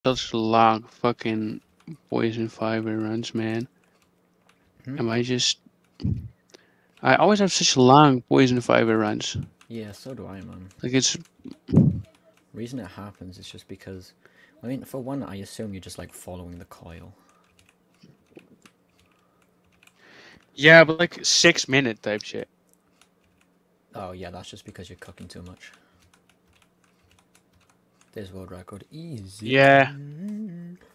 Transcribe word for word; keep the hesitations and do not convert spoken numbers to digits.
such long fucking poison fiber runs, man. Hmm? Am I just... I always have such long poison fiber runs. Yeah, so do I, man. Like, it's... Reason it happens is just because, I mean, for one, I assume you're just like following the coil. Yeah, but like six minute type shit. Oh yeah, that's just because you're cooking too much. There's world record. Easy. Yeah.